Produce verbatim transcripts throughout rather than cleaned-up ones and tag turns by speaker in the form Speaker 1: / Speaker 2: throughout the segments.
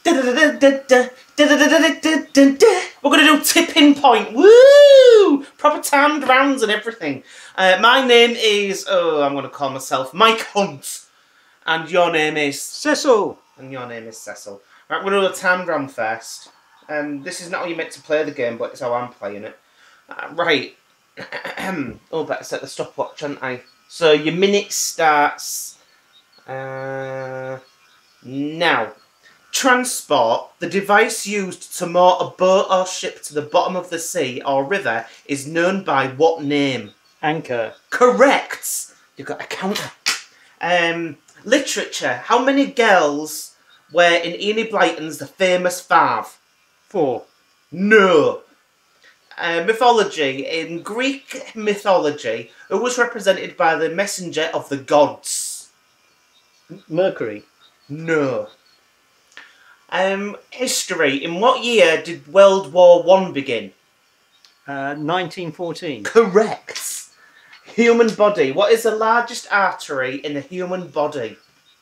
Speaker 1: We're going to do tipping point. Woo! Proper timed rounds and everything. Uh, my name is... Oh, I'm going to call myself Mike Hunt. And your name is...
Speaker 2: Cecil.
Speaker 1: And your name is Cecil. Right, we're going to do a timed round first. Um, this is not how you meant to play the game, but it's how I'm playing it. Uh, right. Oh, better set the stopwatch, hadn't I? So your minute starts... Uh, now. Transport, the device used to moor a boat or ship to the bottom of the sea or river, is known by what name?
Speaker 2: Anchor.
Speaker 1: Correct! You've got a counter. Um, literature, how many girls were in Enid Blyton's The Famous Five?
Speaker 2: Four.
Speaker 1: No. Uh, mythology, in Greek mythology, who was represented by the messenger of the gods?
Speaker 2: Mercury.
Speaker 1: No. Um, history. In what year did World War One begin?
Speaker 2: Uh, nineteen fourteen.
Speaker 1: Correct. Human body. What is the largest artery in the human body?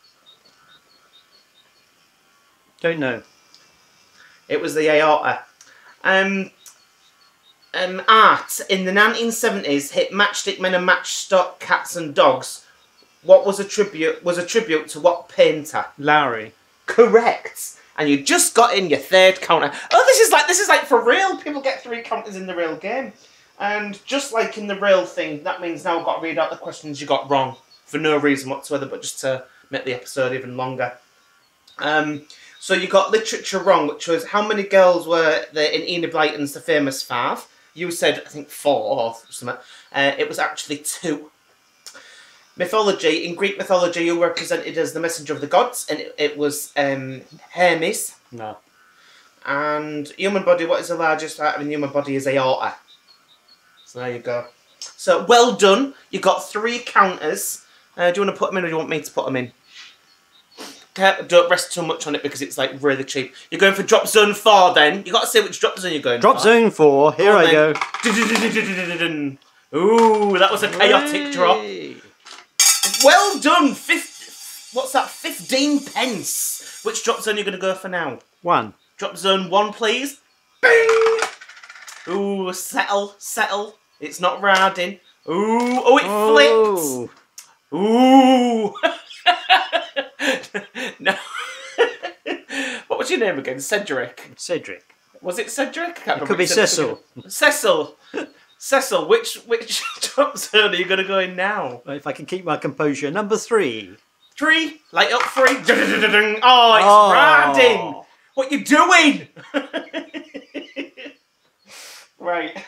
Speaker 2: Don't know.
Speaker 1: It was the aorta. Um, um, art. In the nineteen seventies, hit Matchstick Men and Matchstock Cats and Dogs. What was a tribute? Was a tribute to what painter?
Speaker 2: Lowry.
Speaker 1: Correct. And you just got in your third counter. Oh, this is like this is like for real. People get three counters in the real game. And just like in the real thing, that means now I've got to read out the questions you got wrong. For no reason whatsoever, but just to make the episode even longer. Um, so you got literature wrong, which was how many girls were there in Enid Blyton's The Famous Five? You said, I think, four or something. Uh, it was actually two. Mythology, in Greek mythology, you were represented as the messenger of the gods, and it, it was um, Hermes.
Speaker 2: No.
Speaker 1: And human body, what is the largest part of the human body is aorta. So there you go. So well done. You got three counters. Uh, do you want to put them in or do you want me to put them in? Okay, don't rest too much on it because it's like really cheap. You're going for drop zone four then. You got to say which drop zone you're going
Speaker 2: drop
Speaker 1: for.
Speaker 2: Drop zone four. Here I go.
Speaker 1: Ooh, that was a chaotic drop. Well done. Fifth, what's that? Fifteen pence. Which drop zone are you going to go for now?
Speaker 2: One.
Speaker 1: Drop zone one, please. Bing. Ooh, settle, settle. It's not riding. Ooh, oh, it
Speaker 2: oh.
Speaker 1: flipped. Ooh. No. What was your name again? Cedric.
Speaker 2: Cedric.
Speaker 1: Was it Cedric? I can't
Speaker 2: it could be Cecil.
Speaker 1: Cecil. Cecil, which which drop zone are you going to go in now?
Speaker 2: If I can keep my composure. Number three.
Speaker 1: Three. Light up three. Oh, it's
Speaker 2: oh.
Speaker 1: riding. What you doing? Right.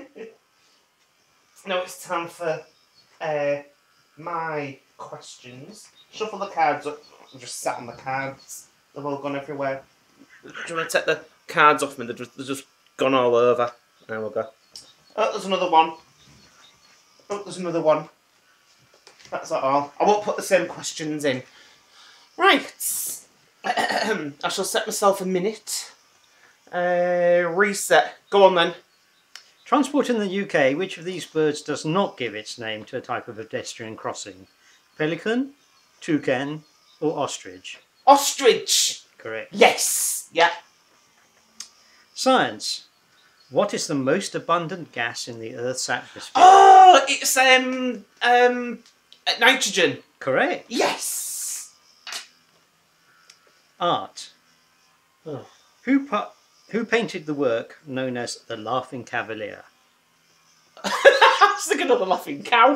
Speaker 1: Now it's time for uh, my questions. Shuffle the cards up. I'm just sat on the cards. They've all gone everywhere. Do you want to take the cards off me? They've just, they've just gone all over. There we go. Oh, there's another one. Oh, there's another one. That's not all. I won't put the same questions in. Right. I shall set myself a minute. Uh, reset. Go on then.
Speaker 2: Transport in the U K, which of these birds does not give its name to a type of pedestrian crossing? Pelican, toucan, or ostrich?
Speaker 1: Ostrich!
Speaker 2: Correct.
Speaker 1: Yes! Yeah.
Speaker 2: Science. What is the most abundant gas in the Earth's atmosphere?
Speaker 1: Oh, it's um um nitrogen.
Speaker 2: Correct.
Speaker 1: Yes.
Speaker 2: Art.
Speaker 1: Oh.
Speaker 2: Who put who painted the work known as The Laughing Cavalier?
Speaker 1: I was thinking of The Laughing Cow.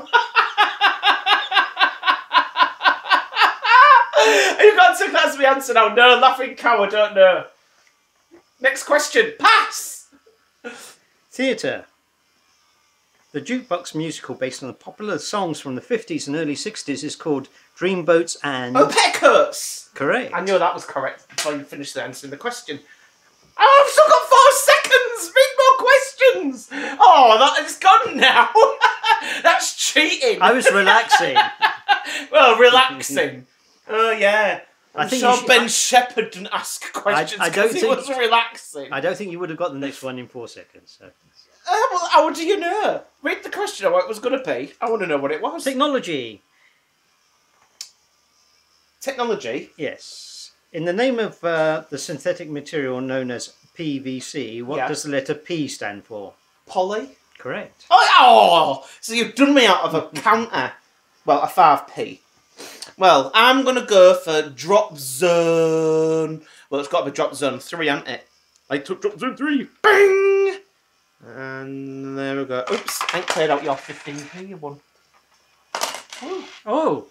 Speaker 1: You've got to that's the answer now. No, Laughing Cow, I don't know. Next question. Pass.
Speaker 2: Theatre. The jukebox musical based on the popular songs from the fifties and early sixties is called Dreamboats and...
Speaker 1: Oh, Petticoats!
Speaker 2: Correct.
Speaker 1: I knew that was correct before you finished answering the question. Oh, I've still got four seconds! Three more questions! Oh, that is gone now! That's cheating!
Speaker 2: I was relaxing.
Speaker 1: Well, relaxing. Oh, yeah. I'm
Speaker 2: I think
Speaker 1: sure
Speaker 2: should,
Speaker 1: Ben
Speaker 2: I,
Speaker 1: Shepherd didn't ask questions because he was relaxing.
Speaker 2: I don't think you would have got the next one in four seconds. So.
Speaker 1: Uh, well, how do you know? Read the question of what it was going to be. I want to know what it was.
Speaker 2: Technology.
Speaker 1: Technology?
Speaker 2: Yes. In the name of uh, the synthetic material known as P V C, what
Speaker 1: Yeah.
Speaker 2: does the letter P stand for?
Speaker 1: Poly.
Speaker 2: Correct.
Speaker 1: Oh, oh, so you've done me out of a counter. Well, a five p. Well, I'm going to go for drop zone. Well, it's got to be drop zone three, hasn't it? I took drop zone three. Bang! And there we go. Oops, I ain't cleared out your fifteen p you won. Ooh.
Speaker 2: Oh,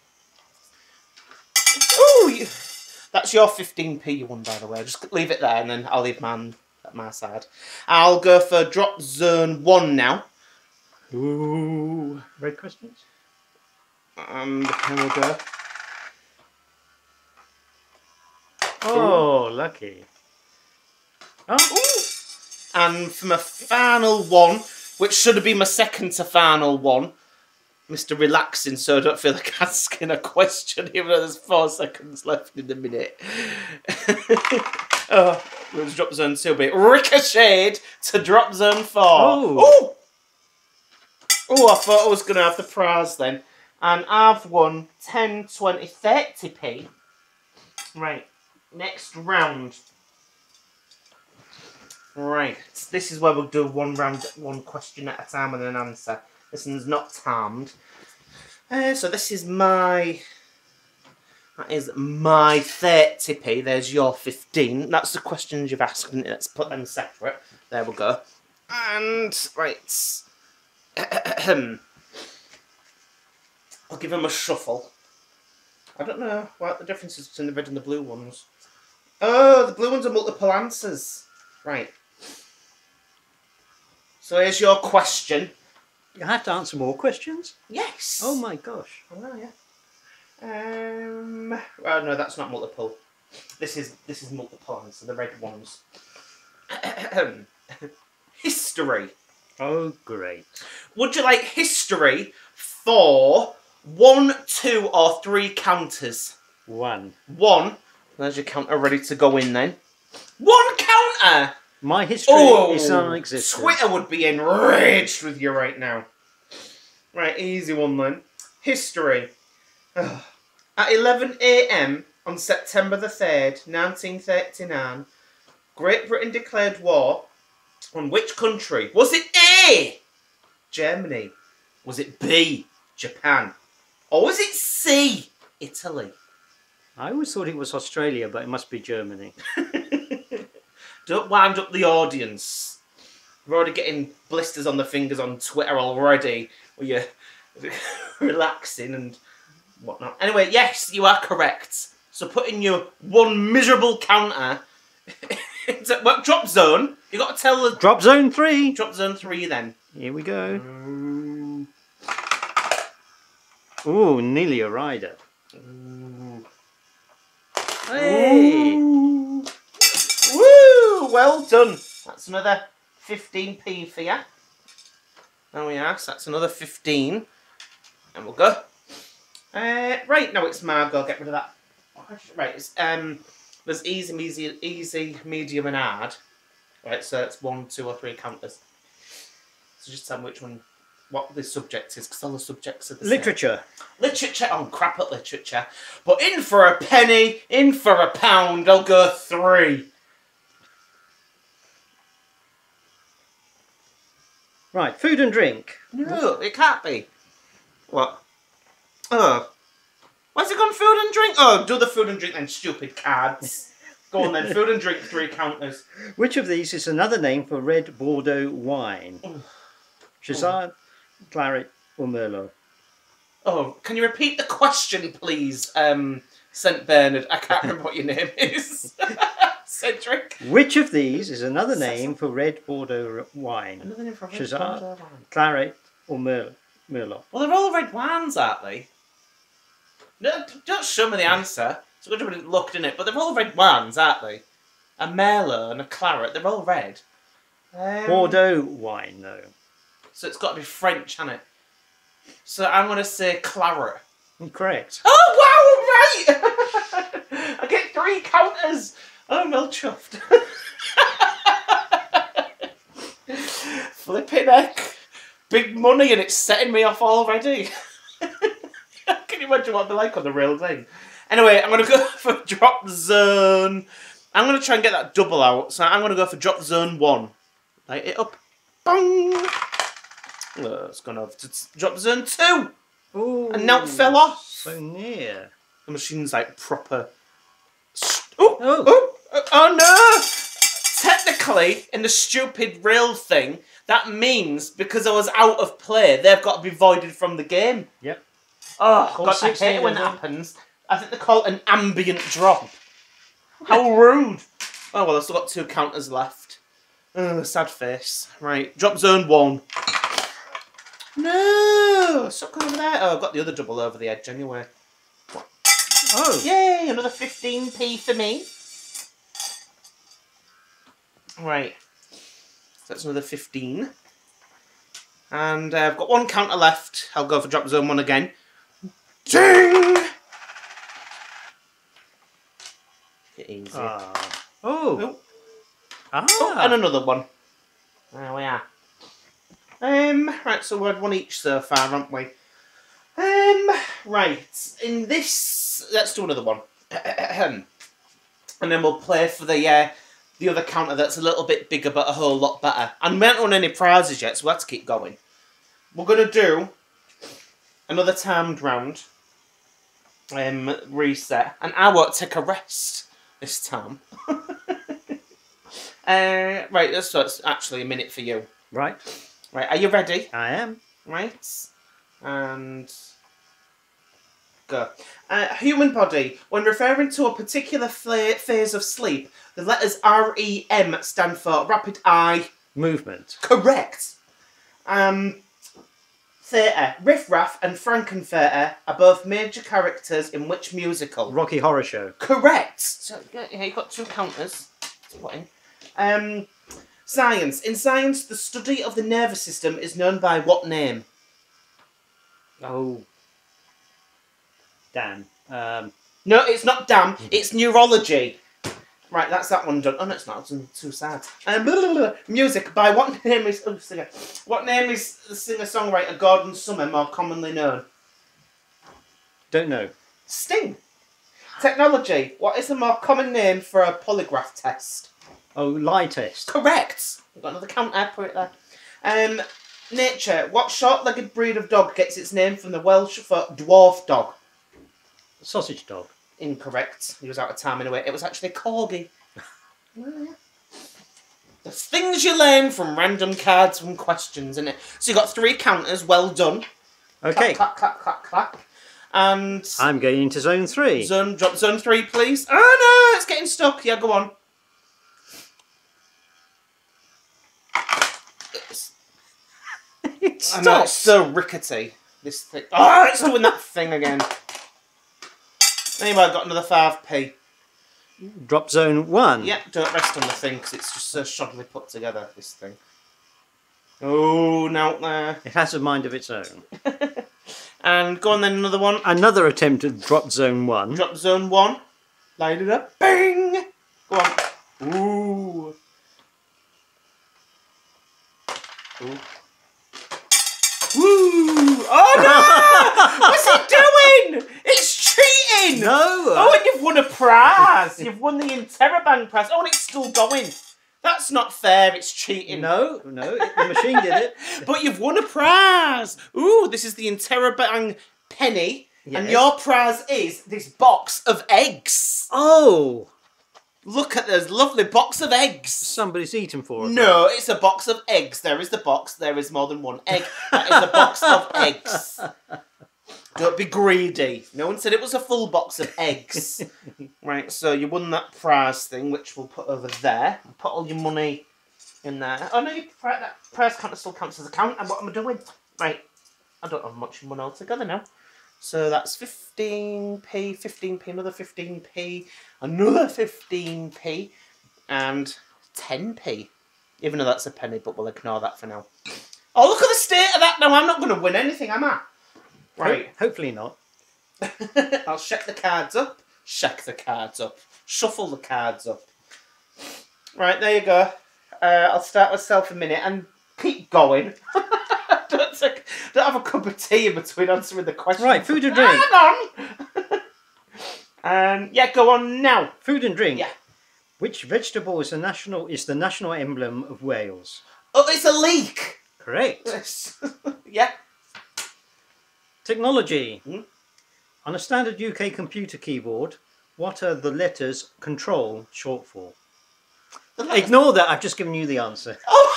Speaker 1: Ooh, you, that's your fifteen p you won, by the way. Just leave it there and then I'll leave mine at my side. I'll go for drop zone one now. Ooh.
Speaker 2: red questions?
Speaker 1: And here we go.
Speaker 2: Oh, lucky. Oh,
Speaker 1: Ooh. And for my final one, which should have been my second to final one, Mister Relaxing, so I don't feel like asking a question, even though there's four seconds left in the minute. Oh, it was drop zone two, but it ricocheted to drop zone four.
Speaker 2: Oh.
Speaker 1: Oh, I thought I was going to have the prize then. And I've won ten, twenty, thirty p. Right, next round. Right, this is where we'll do one round, one question at a time and an answer. This one's not timed. Uh, so this is my... That is my thirty p. There's your fifteen. That's the questions you've asked. Let's put them separate. There we go. And, right. I'll give them a shuffle. I don't know what the difference is between the red and the blue ones. Oh, the blue ones are multiple answers. Right. So here's your question.
Speaker 2: you have to answer more questions?
Speaker 1: Yes.
Speaker 2: Oh my gosh.
Speaker 1: I know, yeah. Um. Well, no, that's not multiple. This is this is multiple answer. The red ones. History.
Speaker 2: Oh, great.
Speaker 1: Would you like history for one, two, or three counters?
Speaker 2: One.
Speaker 1: One. There's your counter ready to go in then. One counter!
Speaker 2: My history
Speaker 1: Oh,
Speaker 2: is non-existent.
Speaker 1: Twitter would be enraged with you right now. Right, easy one then. History. Ugh. At eleven a m on September the third, nineteen thirty-nine, Great Britain declared war on which country? Was it A, Germany? Was it B, Japan? Or was it C, Italy?
Speaker 2: I always thought it was Australia, but it must be Germany.
Speaker 1: Don't wind up the audience. We're already getting blisters on the fingers on Twitter already, where you're relaxing and whatnot. Anyway, yes, you are correct. So put in your one miserable counter. into, well, drop zone. You got to tell the
Speaker 2: Drop zone three.
Speaker 1: drop zone three then.
Speaker 2: Here we go. Ooh, nearly a rider.
Speaker 1: Ooh.
Speaker 2: Hey!
Speaker 1: Ooh. Woo! Well done. That's another fifteen p for you. There we are. So that's another fifteen. And we'll go. Uh, right, now it's my go. Get rid of that. Right, it's, um, there's easy, easy, easy, medium, and hard. Right, so it's one, two, or three counters. So just tell me which one, what the subject is, because all the subjects are the same.
Speaker 2: Literature.
Speaker 1: Literature. Oh, crap at literature. But in for a penny, in for a pound, I'll go three.
Speaker 2: Right, food and drink.
Speaker 1: No, it can't be. What? Oh. Why's it gone food and drink? Oh, do the food and drink then, stupid cards. Go on then, food and drink, three counters.
Speaker 2: Which of these is another name for red Bordeaux wine? Chazard, Claret, or Merlot?
Speaker 1: Oh, can you repeat the question, please, um, Saint Bernard? I can't remember what your name is. Cedric.
Speaker 2: Which of these is another name for red Bordeaux wine?
Speaker 1: Another name for red
Speaker 2: Chazard,
Speaker 1: Bordeaux wine.
Speaker 2: Claret, or Mer Merlot?
Speaker 1: Well, they're all red wines, aren't they? No, don't show me the answer. It's good to be looked in it, but they're all red wines, aren't they? A Merlot and a Claret, they're all red. Um,
Speaker 2: Bordeaux wine, though.
Speaker 1: So it's got to be French, hasn't it? So I'm going to say Claret.
Speaker 2: Correct.
Speaker 1: Oh, wow, right! I get three counters. Oh, I'm well chuffed. Flipping heck. Big money and it's setting me off already. Can you imagine what it'd be like on the real thing? Anyway, I'm going to go for drop zone. I'm going to try and get that double out. So I'm going to go for drop zone one. Light it up. Bang! Oh, it's gone over to drop zone two.
Speaker 2: Ooh,
Speaker 1: and now it fell off.
Speaker 2: So near.
Speaker 1: The machine's like proper. Oh,
Speaker 2: Oh.
Speaker 1: oh, oh, oh no! Technically, in the stupid real thing, that means because I was out of play, they've got to be voided from the game.
Speaker 2: Yep.
Speaker 1: Oh,
Speaker 2: All
Speaker 1: God, I hate it when that happens. I think they call it an ambient drop. How rude. Oh, well, I've still got two counters left. Oh, sad face. Right, drop zone one. No! Stop going over there. Oh, I've got the other double over the edge anyway.
Speaker 2: Oh.
Speaker 1: Yay, another fifteen p for me. Right. So that's another fifteen. And uh, I've got one counter left. I'll go for drop zone one again. Ding! Easy.
Speaker 2: Ah. Oh.
Speaker 1: Oh.
Speaker 2: Ah.
Speaker 1: Oh, and another one. There we are. Um, right, so we've had one each so far, haven't we? Um, right. In this, let's do another one. And then we'll play for the uh, the other counter that's a little bit bigger but a whole lot better. And we haven't won any prizes yet, so let's keep going. We're going to do another timed round. Um, reset. And I won't take a rest this time. uh, right, so it's actually a minute for you.
Speaker 2: Right.
Speaker 1: Right, are you ready?
Speaker 2: I am.
Speaker 1: Right. And go. Uh, human body. When referring to a particular phase of sleep, the letters R E M stand for rapid eye
Speaker 2: movement.
Speaker 1: Correct. Um, theatre. Riff Raff and Frankenfurter are both major characters in which musical?
Speaker 2: Rocky Horror Show.
Speaker 1: Correct. So yeah, you've got two counters. To put in. Um, science. In science, the study of the nervous system is known by what name?
Speaker 2: Oh. Damn. Um,
Speaker 1: no, it's not damn. It's neurology. Right, that's that one done. Oh, no, it's not. It's too sad. Um, blah, blah, blah. Music. By what name is... Oh, singer. What name is the singer-songwriter Gordon Summer more commonly known?
Speaker 2: don't know.
Speaker 1: Sting. Technology. What is the more common name for a polygraph test?
Speaker 2: Oh, lie test.
Speaker 1: Correct. We've got another counter. Put it there. Um, nature. What short-legged breed of dog gets its name from the Welsh for dwarf dog?
Speaker 2: Sausage dog.
Speaker 1: Incorrect. He was out of time anyway. It was actually corgi. The things you learn from random cards and questions, innit? So you got three counters. Well done.
Speaker 2: Okay.
Speaker 1: Clap, clap, clap, clap, clap. And
Speaker 2: I'm going into zone three.
Speaker 1: Zone, drop zone three, please. Oh no, it's getting stuck. Yeah, go on.
Speaker 2: It
Speaker 1: I know, it's
Speaker 2: stops.
Speaker 1: so rickety. This thing. Oh, it's doing that thing again. Anyway, I've got another five p.
Speaker 2: Drop zone one.
Speaker 1: Yeah, don't rest on the thing because it's just so shoddily put together, this thing. Oh, now there.
Speaker 2: It has a mind of its own.
Speaker 1: And go on then, another one.
Speaker 2: Another attempt at drop zone one.
Speaker 1: Drop zone one. Light it up. Bang! Go on. Ooh. Ooh. Woo! Oh no! What's it doing? It's cheating!
Speaker 2: No!
Speaker 1: Oh, and you've won a prize! You've won the Interrobang prize. Oh, and it's still going. That's not fair, it's cheating.
Speaker 2: No, no, it, the machine did it.
Speaker 1: But you've won a prize! Ooh, this is the Interrobang penny.
Speaker 2: Yes.
Speaker 1: And your prize is this box of eggs.
Speaker 2: Oh!
Speaker 1: Look at this lovely box of eggs.
Speaker 2: Somebody's eaten for it.
Speaker 1: No, it's a box of eggs. There is the box. There is more than one egg. That is a box of eggs. Don't be greedy. No one said it was a full box of eggs. Right, so you won that prize thing, which we'll put over there. Put all your money in there. Oh no, you, that prize counter still counts as a count. And what am I doing? Right, I don't have much money altogether now. So that's fifteen p, fifteen p, another fifteen p, another fifteen p, and ten p. Even though that's a penny, but we'll ignore that for now. Oh, look at the state of that now. I'm not going to win anything, am I? Right.
Speaker 2: Ho hopefully not.
Speaker 1: I'll shake the cards up. Shake the cards up. Shuffle the cards up. Right, there you go. Uh, I'll start myself a minute and keep going. Don't, take, don't have a cup of tea in between answering the question.
Speaker 2: Right, food or drink?
Speaker 1: Hang on! Um, yeah, go on now.
Speaker 2: Food and drink.
Speaker 1: Yeah.
Speaker 2: Which vegetable is the national is the national emblem of Wales?
Speaker 1: Oh, it's a leek.
Speaker 2: Correct.
Speaker 1: Yeah.
Speaker 2: Technology.
Speaker 1: Hmm?
Speaker 2: On a standard U K computer keyboard, what are the letters Control short for? Ignore that. I've just given you the answer.
Speaker 1: Oh,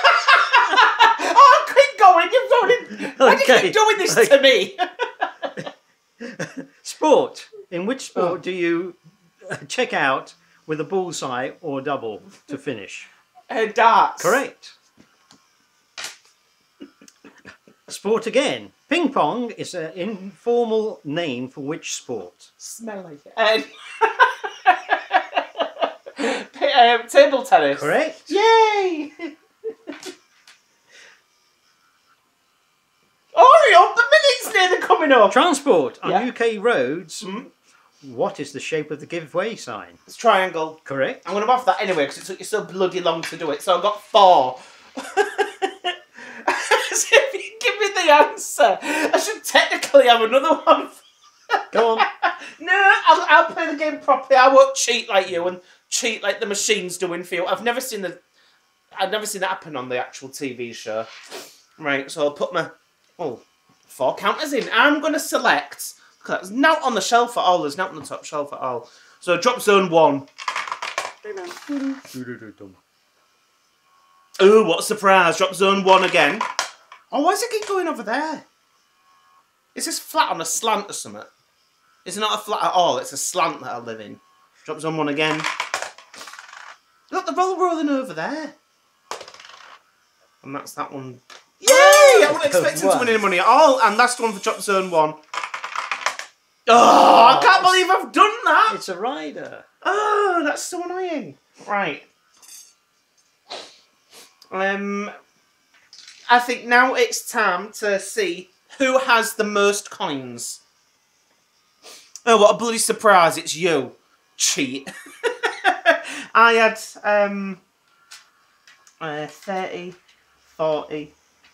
Speaker 1: oh keep going. You're going. Why do you
Speaker 2: Okay.
Speaker 1: keep doing this
Speaker 2: Okay.
Speaker 1: to me?
Speaker 2: Sport. In which sport
Speaker 1: Oh.
Speaker 2: do you check out with a bullseye or double to finish?
Speaker 1: Uh, darts.
Speaker 2: Correct. Sport again. Ping pong is an informal name for which sport?
Speaker 1: Smelly. Um, um, table tennis.
Speaker 2: Correct.
Speaker 1: Yay! Hurry up, the minute's nearly coming up.
Speaker 2: Transport. On
Speaker 1: Yeah.
Speaker 2: U K roads,
Speaker 1: Mm.
Speaker 2: what is the shape of the give way sign?
Speaker 1: It's triangle.
Speaker 2: Correct.
Speaker 1: I'm going to off that anyway because it took you so bloody long to do it. So I've got four. So if you give me the answer, I should technically have another one.
Speaker 2: Go on.
Speaker 1: No, I'll, I'll play the game properly. I won't cheat like you and cheat like the machine's doing for you. I've never seen the, I've never seen that happen on the actual T V show. Right, so I'll put my oh four counters in. I'm going to select. Look, there's not on the shelf at all. There's not on the top shelf at all. So drop zone one. Ooh, what a surprise! Drop zone one again. Oh, why does it keep going over there? Is this flat on a slant or something? It's not a flat at all, it's a slant that I live in. Drop zone one again. Look, they're all rolling over there. And that's that one. Yay! I wasn't expecting to win any money at all. And last one for drop zone one. Oh, I can't believe I've done that!
Speaker 2: It's a rider.
Speaker 1: Oh, that's so annoying. Right. Um, I think now it's time to see who has the most coins. Oh, what a bloody surprise, it's you. Cheat. I had um, uh, thirty, forty,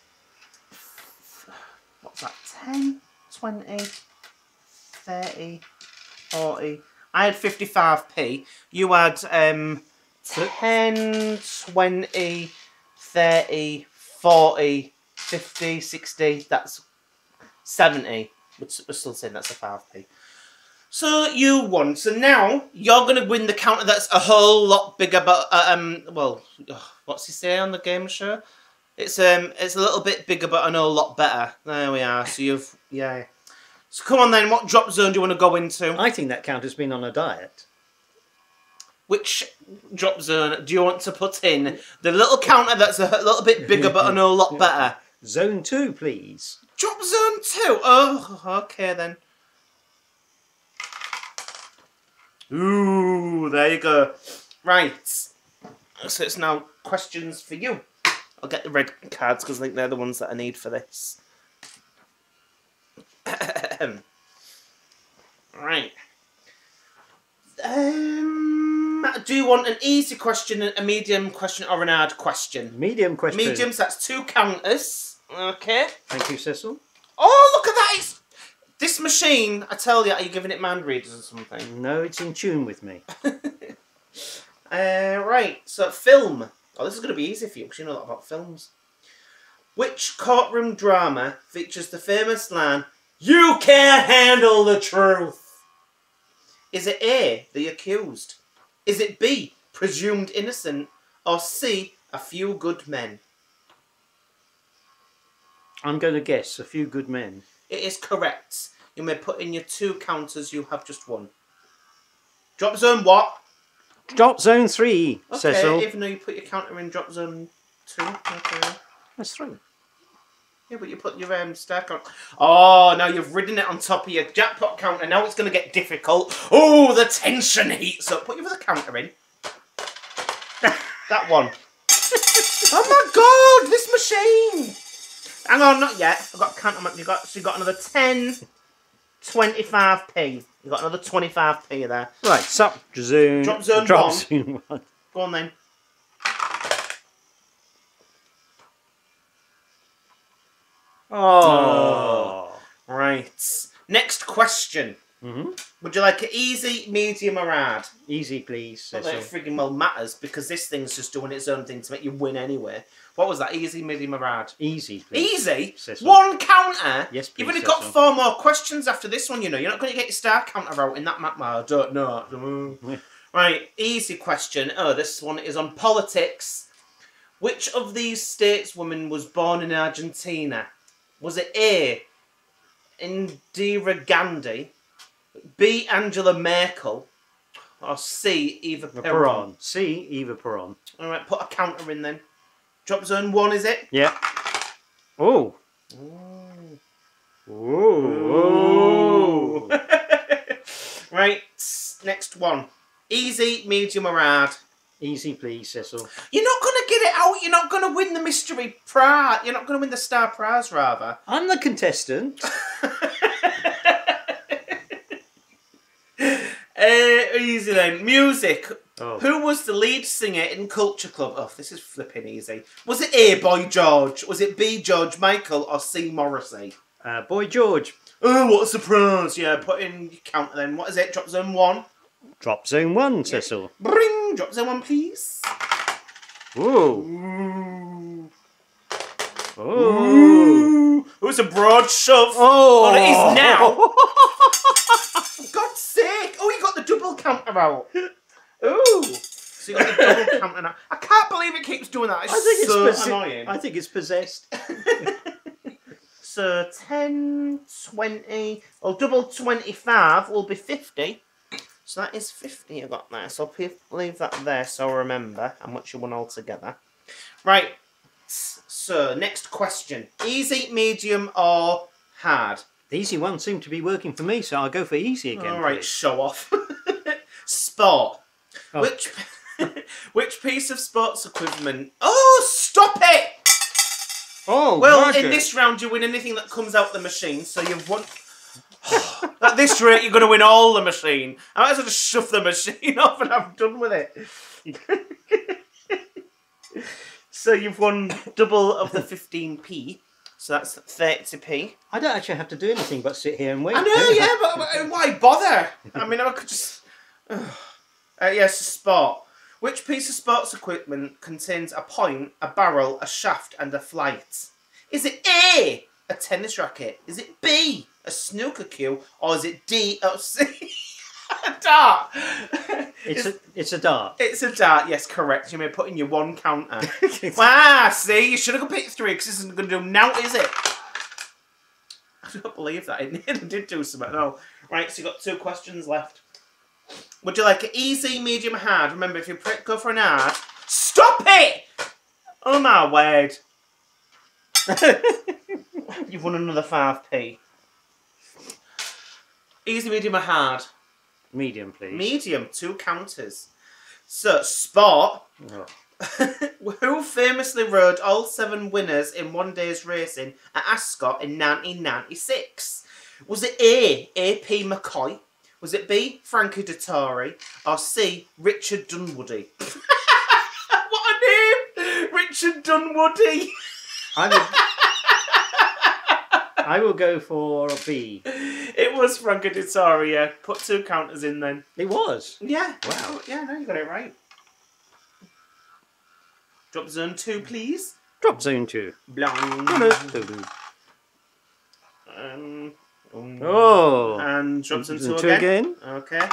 Speaker 1: what's that, ten, twenty, thirty, forty. I had fifty-five p. You had um, ten, twenty, thirty, forty, fifty, sixty, that's seventy. We're still saying that's a five p. So you won. So now you're going to win the counter that's a whole lot bigger, but, uh, um, well, what's he say on the game show? It's um, it's a little bit bigger, but I know a lot better. There we are. So you've, yeah. So come on then, what drop zone do you want to go into?
Speaker 2: I think that counter's been on a diet.
Speaker 1: Which drop zone do you want to put in? The little counter that's a little bit bigger, but I know a lot better.
Speaker 2: Zone two, please.
Speaker 1: Drop zone two. Oh, okay then. Ooh, there you go. Right. So it's now questions for you. I'll get the red cards because I think they're the ones that I need for this. Right. Um, do you want an easy question, a medium question, or an hard question?
Speaker 2: Medium question.
Speaker 1: Mediums, that's two counters. Okay.
Speaker 2: Thank you, Cecil.
Speaker 1: Oh, look at that! It's, this machine, I tell you, are you giving it mind readers or something?
Speaker 2: No, it's in tune with me.
Speaker 1: uh, right, so film. Oh, this is going to be easy for you because you know a lot about films. Which courtroom drama features the famous line, "You can't handle the truth"? Is it A, the accused? Is it B, presumed innocent? Or C, a few good men?
Speaker 2: I'm going to guess a few good men.
Speaker 1: It is correct. You may put in your two counters, you have just one. Drop zone what?
Speaker 2: Drop zone three,
Speaker 1: Okay,
Speaker 2: Cecil.
Speaker 1: even though you put your counter in drop zone two. Okay.
Speaker 2: That's three.
Speaker 1: Yeah, but you put your um, star count. Oh, now you've ridden it on top of your jackpot counter. Now it's going to get difficult. Oh, the tension heats up. Put your other counter in. That one. Oh my god, this machine. Hang on, not yet. I've got a counter. You got, so you got another ten, twenty-five p. You got another twenty-five p there.
Speaker 2: Right, so zone.
Speaker 1: Drop zone
Speaker 2: drop
Speaker 1: one.
Speaker 2: Zone one.
Speaker 1: Go on then.
Speaker 2: Oh.
Speaker 1: Right. Next question.
Speaker 2: Mm-hmm.
Speaker 1: Would you like it easy, medium, or hard?
Speaker 2: Easy, please.
Speaker 1: Not that it frigging well matters, because this thing's just doing its own thing to make you win anyway. What was that? Easy, medium, or hard?
Speaker 2: Easy, please.
Speaker 1: Easy?
Speaker 2: Cecil.
Speaker 1: One counter?
Speaker 2: Yes, please,
Speaker 1: You've only
Speaker 2: Cecil.
Speaker 1: got four more questions after this one, you know. You're not going to get your star counter out in that map. I don't know. Right, easy question. Oh, this one is on politics. Which of these stateswomen was born in Argentina? Was it A, Indira Gandhi, B, Angela Merkel, or C, Eva Peron?
Speaker 2: Peron. C, Eva Peron.
Speaker 1: All right, put a counter in then. Drop zone one, is it?
Speaker 2: Yeah. Oh.
Speaker 1: Ooh.
Speaker 2: Ooh.
Speaker 1: Ooh. Right, next one. Easy, medium, or hard?
Speaker 2: Easy, please, Cecil.
Speaker 1: You're not going to get it out. You're not going to win the mystery prize. You're not going to win the star prize, rather.
Speaker 2: I'm the contestant.
Speaker 1: uh, easy then. Music.
Speaker 2: Oh.
Speaker 1: Who was the lead singer in Culture Club? Oh, this is flipping easy. Was it A, Boy George? Was it B, George Michael? Or C, Morrissey?
Speaker 2: Uh, Boy George.
Speaker 1: Oh, what a surprise. Yeah, put in your counter then. What is it? Drop zone one.
Speaker 2: Drop zone one, Cecil.
Speaker 1: Bring. Drop zone one, please.
Speaker 2: Ooh.
Speaker 1: Ooh.
Speaker 2: Ooh.
Speaker 1: Ooh. It was a broad shove.
Speaker 2: Oh.
Speaker 1: Well, it is now. For God's sake. Oh, you got the double counter out. Ooh. So you got the double counter out. I can't believe it keeps doing that. It's
Speaker 2: I think
Speaker 1: so
Speaker 2: it's
Speaker 1: annoying.
Speaker 2: I think it's possessed.
Speaker 1: So ten, twenty, well, double twenty-five will be fifty. So that is fifty I got there. So I'll leave that there so I remember how much you won altogether. Right. So, next question. Easy, medium, or hard?
Speaker 2: The easy one seemed to be working for me, so I'll go for easy again.
Speaker 1: All right,
Speaker 2: please.
Speaker 1: show off. Sport.
Speaker 2: Oh.
Speaker 1: Which which piece of sports equipment? Oh, stop it!
Speaker 2: Oh,
Speaker 1: Well,
Speaker 2: Roger.
Speaker 1: in this round, you win anything that comes out the machine, so you've won... At this rate, you're going to win all the machine. I might as well just shove the machine off and I'm done with it. So you've won double of the fifteen p, so that's thirty p.
Speaker 2: I don't actually have to do anything but sit here and wait.
Speaker 1: I know, yeah, but, but why bother? I mean, I could just... Uh, yes, sport. Which piece of sports equipment contains a point, a barrel, a shaft, and a flight? Is it A, a tennis racket? Is it B, a snooker cue? Or is it D, oh, C, a dart?
Speaker 2: It's a, it's a dart.
Speaker 1: It's a dart, yes, correct. You may put in your one counter. Wow, see, you should have picked three because this isn't going to do now, is it? I don't believe that. It nearly did do something. No. Right, so you've got two questions left. Would you like it easy, medium, hard? Remember, if you go for an hard... Stop it! Oh my word. You've won another five p. Easy, medium, or hard?
Speaker 2: Medium, please.
Speaker 1: Medium, two counters. So, sport.
Speaker 2: Oh.
Speaker 1: Who famously rode all seven winners in one day's racing at Ascot in nineteen ninety-six? Was it A, A P McCoy? Was it B, Frankie Dettori? Or C, Richard Dunwoody? What a name! Richard Dunwoody!
Speaker 2: I will, I will go for a B.
Speaker 1: It was Frankie Dettori, yeah. Put two counters in then.
Speaker 2: It was?
Speaker 1: Yeah.
Speaker 2: Wow.
Speaker 1: Yeah, no, you got it right. Drop zone two, please.
Speaker 2: Drop zone two.
Speaker 1: Blang. Um, um,
Speaker 2: Oh.
Speaker 1: and drop zone two,
Speaker 2: two
Speaker 1: again.
Speaker 2: again.
Speaker 1: Okay.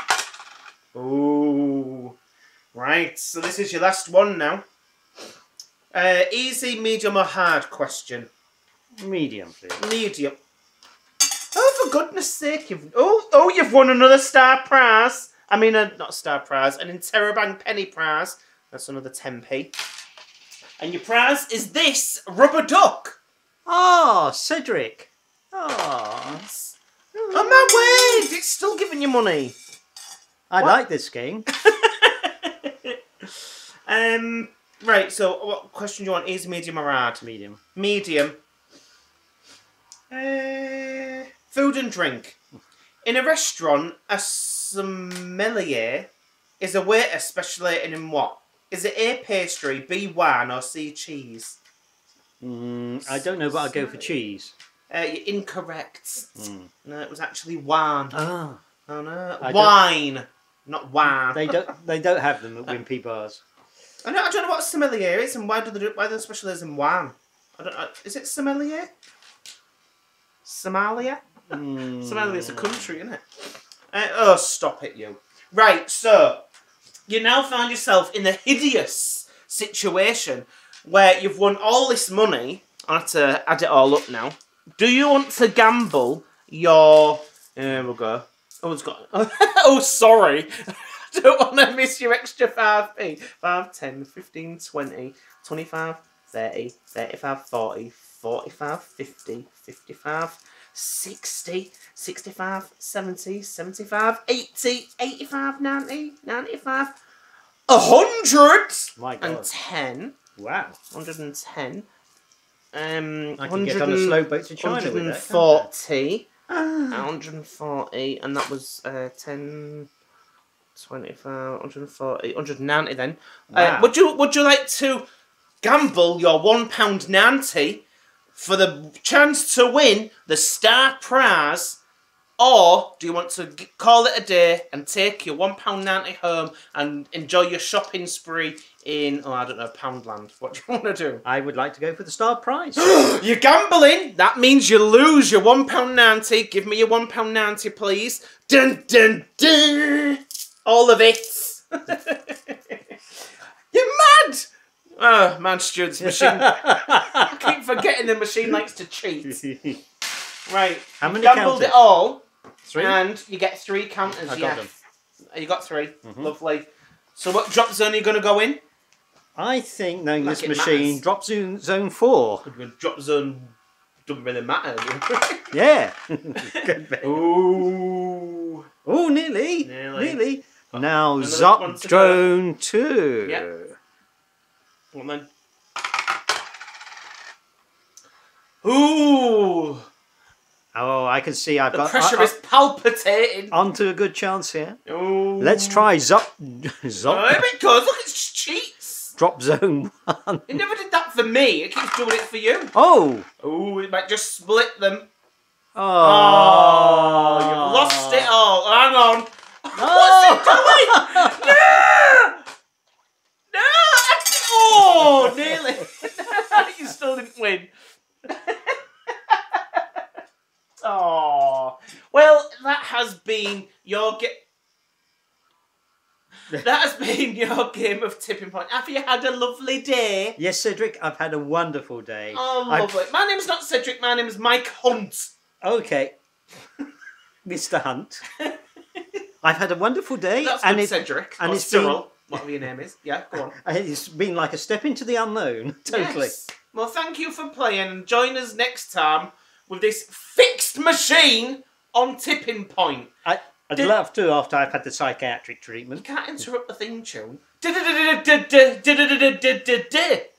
Speaker 1: Ooh. Right, so this is your last one now. Uh, easy, medium, or hard question?
Speaker 2: Medium, please.
Speaker 1: Medium. Oh, for goodness sake, you've... Oh, oh, you've won another star prize. I mean, a, not a star prize, an Interrobang penny prize. That's another ten p. And your prize is this rubber duck.
Speaker 2: Oh, Cedric. Oh.
Speaker 1: Oh, my word. It's still giving you money.
Speaker 2: I
Speaker 1: What?
Speaker 2: like this game.
Speaker 1: um... Right, so what question do you want? Easy, medium, or hard?
Speaker 2: Medium.
Speaker 1: Medium. Uh, food and drink. In a restaurant, a sommelier is a waiter specialising in what? Is it A, pastry, B, wine, or C, cheese?
Speaker 2: Mm, I don't know, but I'll go for cheese.
Speaker 1: Uh, you're incorrect.
Speaker 2: Mm.
Speaker 1: No, it was actually wine.
Speaker 2: Ah.
Speaker 1: Oh no,
Speaker 2: I
Speaker 1: wine, not wine.
Speaker 2: They don't. They don't have them at Wimpy bars.
Speaker 1: I know. I don't know what sommelier is and why do they do? Why do they specialise in wine? I don't know. Is it sommelier? Somalia?
Speaker 2: Mm.
Speaker 1: Somalia is a country, isn't it? Uh, oh, stop it, you. Right, so you now find yourself in the hideous situation where you've won all this money. I have to add it all up now. Do you want to gamble your... Here we go. Oh, it's got... oh, sorry. I don't want to miss your extra five p. five, ten, fifteen, twenty, twenty-five, thirty, thirty-five, forty, forty-five, fifty, fifty-five, sixty, sixty-five, seventy, seventy-five, eighty, eighty-five, ninety, ninety-five, one hundred
Speaker 2: My God.
Speaker 1: and ten.
Speaker 2: Wow.
Speaker 1: one hundred ten. Um,
Speaker 2: I can get on a slow boat to China with that.
Speaker 1: one hundred forty. one hundred forty, and that was uh, ten, twenty-five, one hundred forty, one hundred ninety then.
Speaker 2: Wow.
Speaker 1: Uh, would you would you like to gamble your one pound ninety for the chance to win the star prize, or do you want to g call it a day and take your one pound ninety home and enjoy your shopping spree in, oh, I don't know, Poundland? What do you want to do?
Speaker 2: I would like to go for the star prize.
Speaker 1: You're gambling. That means you lose your one pound ninety. Give me your one pound ninety, please. Dun, dun, dun. All of it. You're mad. Oh, man, Stuart's machine. I keep forgetting the machine likes to cheat. Right.
Speaker 2: How many
Speaker 1: gambled
Speaker 2: counters?
Speaker 1: it all.
Speaker 2: Three?
Speaker 1: And you get three counters.
Speaker 2: I got
Speaker 1: yeah.
Speaker 2: them.
Speaker 1: You got three.
Speaker 2: Mm-hmm.
Speaker 1: Lovely. So what drop zone are you going to go in?
Speaker 2: I think, knowing
Speaker 1: Like
Speaker 2: this
Speaker 1: it
Speaker 2: machine,
Speaker 1: matters.
Speaker 2: drop zone, zone four.
Speaker 1: Drop zone doesn't really matter.
Speaker 2: Yeah. Good bet.
Speaker 1: Ooh.
Speaker 2: Oh, nearly.
Speaker 1: Nearly.
Speaker 2: Nearly. Now,
Speaker 1: Another one
Speaker 2: Zop
Speaker 1: to
Speaker 2: Drone two.
Speaker 1: Yep. Come on then. Ooh.
Speaker 2: Oh, I can see I've
Speaker 1: The
Speaker 2: got...
Speaker 1: pressure
Speaker 2: I,
Speaker 1: is palpitating.
Speaker 2: I, onto a good chance here.
Speaker 1: Ooh.
Speaker 2: Let's try Zop...
Speaker 1: Oh,
Speaker 2: Zop...
Speaker 1: here it goes. Look, it's cheats.
Speaker 2: Drop Zone one.
Speaker 1: It never did that for me. It keeps doing it for you.
Speaker 2: Oh!
Speaker 1: Ooh, it might just split them.
Speaker 2: Oh,
Speaker 1: Oh, you've lost it all. Hang on. What's it doing? No! No! Oh, nearly. You still didn't win. Oh. Well, that has been your game. That has been your game of Tipping Point. Have you had a lovely day?
Speaker 2: Yes, Cedric, I've had a wonderful day.
Speaker 1: Oh,
Speaker 2: I've-
Speaker 1: lovely. My name's not Cedric, my name's Mike Hunt.
Speaker 2: Okay. Mister Hunt. I've had a wonderful day.
Speaker 1: That's
Speaker 2: and
Speaker 1: good,
Speaker 2: it,
Speaker 1: Cedric.
Speaker 2: and
Speaker 1: or
Speaker 2: it's been-
Speaker 1: Cyril, whatever your name is. Yeah, go on.
Speaker 2: and it's been like a step into the unknown. Totally.
Speaker 1: Yes. Well, thank you for playing, and join us next time with this fixed machine on Tipping Point.
Speaker 2: I, I'd
Speaker 1: Did-
Speaker 2: love to after I've had the psychiatric
Speaker 1: You
Speaker 2: treatment.
Speaker 1: can't interrupt the theme tune.